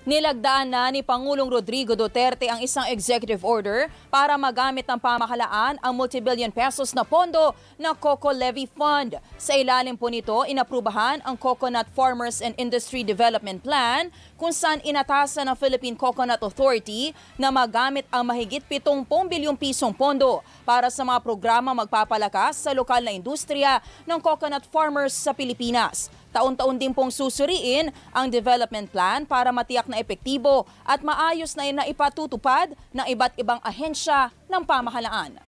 Nilagdaan na ni Pangulong Rodrigo Duterte ang isang executive order para magamit ng pamahalaan ang multi-billion pesos na pondo na Coco Levy Fund. Sa ilalim po nito, inaprubahan ang Coconut Farmers and Industry Development Plan kung saan inatasan ng Philippine Coconut Authority na magamit ang mahigit 70 bilyong pisong pondo para sa mga programa magpapalakas sa lokal na industriya ng coconut farmers sa Pilipinas. Taon-taon din pong susuriin ang development plan para matiyak na epektibo at maayos na ipatutupad ng iba't ibang ahensya ng pamahalaan.